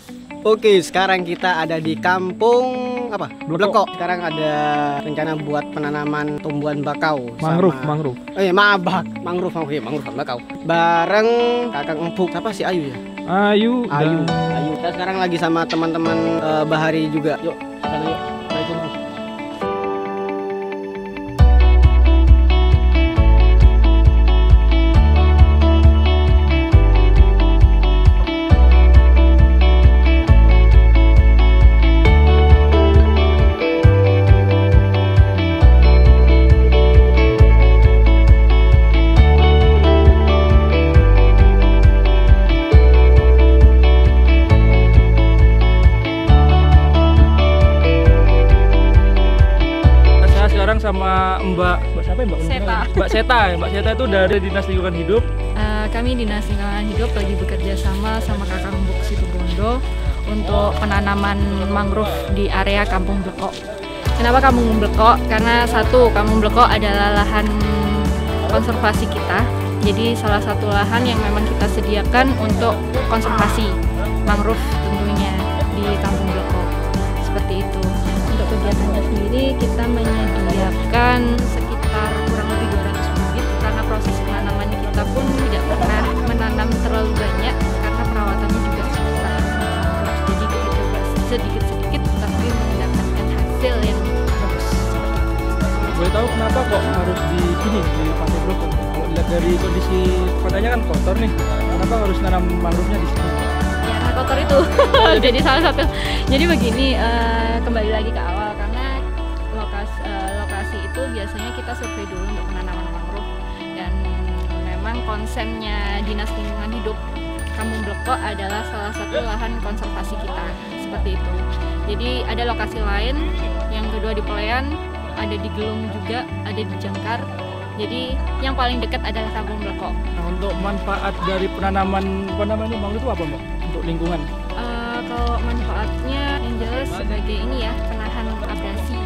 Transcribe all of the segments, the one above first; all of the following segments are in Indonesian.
Oke, sekarang kita ada di kampung apa? Blekok. Sekarang ada rencana buat penanaman tumbuhan bakau. Mangrove. Mangrove bakau. Bareng kakak empuk siapa sih Ayu ya? Ayu. Kita sekarang lagi sama teman-teman Bahari juga. Yuk, sana yuk. Sama Mbak siapa ya, Mbak Seta. Mbak Seta itu dari Dinas Lingkungan Hidup. Kami Dinas Lingkungan Hidup lagi bekerja sama Kakak Empuk Situbondo untuk penanaman mangrove di area Kampung Blekok. Kenapa Kampung Blekok? Karena satu, Kampung Blekok adalah lahan konservasi kita. Jadi salah satu lahan yang memang kita sediakan untuk konservasi mangrove tentunya di Kampung Blekok. Seperti itu. Untuk kegiatannya sendiri kita menyediakan sekitar kurang lebih 200 bibit karena proses penanamannya kita pun tidak pernah menanam terlalu banyak karena perawatannya juga susah. Jadi kita coba sedikit-sedikit tapi mendapatkan hasil yang bagus. Boleh tahu kenapa kok harus di sini di Kampung Blekok? Kalau lihat dari kondisi kotanya kan kotor nih, kenapa harus nanam mangrove-nya di sini? Ya karena kotor itu. Jadi salah satu. Jadi begini, kembali lagi ke awal karena lokasi itu biasanya kita survei dulu untuk penanaman mangrove dan memang konsennya Dinas Lingkungan Hidup Kampung Blekok adalah salah satu lahan konservasi kita seperti itu. Jadi ada lokasi lain, yang kedua di Pelean, ada di Gelung juga, ada di Jangkar. Jadi yang paling dekat adalah Kampung Blekok. Nah, untuk manfaat dari penanaman mangrove itu apa, Mbak? Untuk lingkungan? Kalau manfaatnya yang jelas sebagai ini ya, penahan abrasi.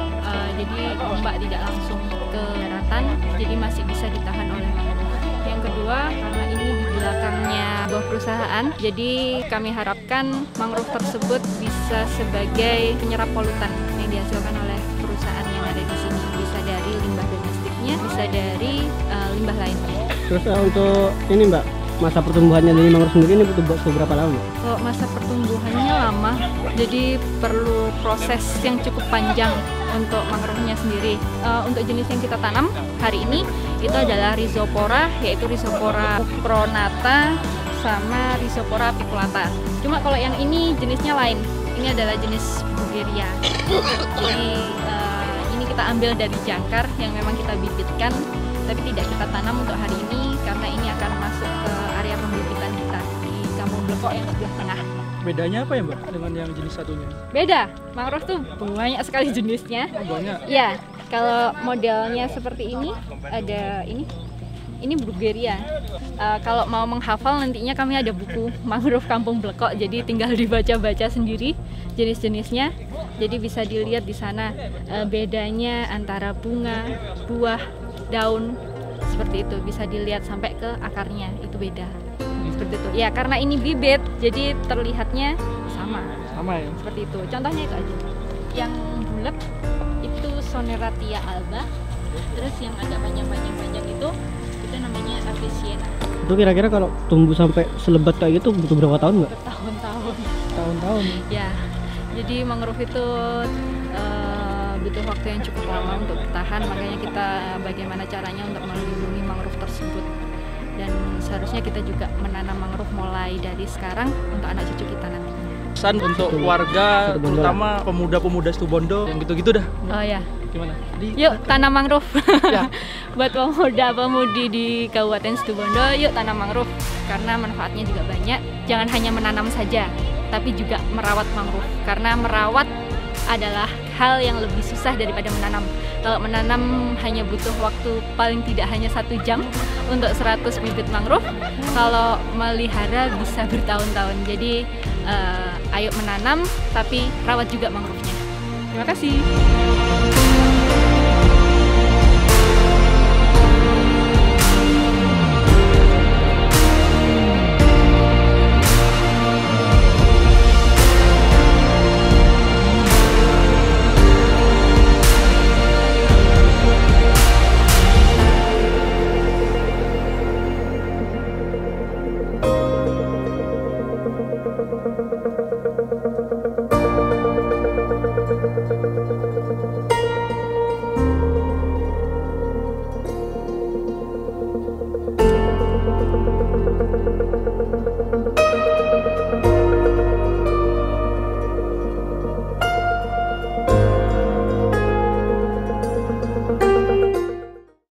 Jadi ombak tidak langsung ke daratan, jadi masih bisa ditahan oleh mangrove. Yang kedua, karena ini di belakangnya sebuah perusahaan, jadi kami harapkan mangrove tersebut bisa sebagai penyerap polutan yang dihasilkan oleh perusahaan yang ada di sini. Bisa dari limbah domestiknya, bisa dari limbah lainnya. Terus untuk ini Mbak, masa pertumbuhannya dari mangrove sendiri ini butuh beberapa lama? Kalau masa pertumbuhannya lama, jadi perlu proses yang cukup panjang untuk mangrove-nya sendiri. Untuk jenis yang kita tanam hari ini itu adalah Rhizopora, yaitu Rhizopora pronata sama Rhizopora apiculata. Cuma kalau yang ini jenisnya lain, ini adalah jenis Bugeria. Jadi ini kita ambil dari Jangkar yang memang kita bibitkan, tapi tidak kita tanam untuk hari ini karena ini akan masuk ke area pembibitan kita di Kampung Blekok yang sebelah tengah. Bedanya apa ya, Mbak, dengan yang jenis satunya? Beda, mangrove tuh banyak sekali jenisnya. Oh, banyak? Ya, kalau modelnya seperti ini, ada ini Bugeria. Kalau mau menghafal nantinya kami ada buku mangrove Kampung Blekok, jadi tinggal dibaca-baca sendiri jenis-jenisnya. Jadi bisa dilihat di sana bedanya antara bunga, buah, daun, seperti itu. Bisa dilihat sampai ke akarnya, itu beda. Seperti itu. Ya, karena ini bibit, jadi terlihatnya sama. Sama ya? Seperti itu. Contohnya itu aja. Yang bulat itu Soneratia alba. Terus yang agak panjang-panjang itu namanya Avicena. Itu kira-kira kalau tumbuh sampai selebat kayak gitu butuh berapa tahun Mbak? Bertahun-tahun. Tahun-tahun. Ya. Jadi mangrove itu butuh waktu yang cukup lama untuk bertahan, makanya kita bagaimana caranya untuk melindungi mangrove tersebut. Dan seharusnya kita juga menanam mangrove mulai dari sekarang untuk anak cucu kita nantinya. Pesan untuk warga, terutama pemuda-pemuda Situbondo yang gitu-gitu dah. Oh ya. Gimana? Yuk tanam mangrove. Ya. Buat pemuda-pemudi di Kabupaten Situbondo, yuk tanam mangrove karena manfaatnya juga banyak. Jangan hanya menanam saja, tapi juga merawat mangrove. Karena merawat adalah hal yang lebih susah daripada menanam. Kalau menanam hanya butuh waktu paling tidak hanya 1 jam untuk 100 bibit mangrove. Kalau melihara bisa bertahun-tahun. Jadi ayo menanam tapi rawat juga mangrove-nya. Terima kasih.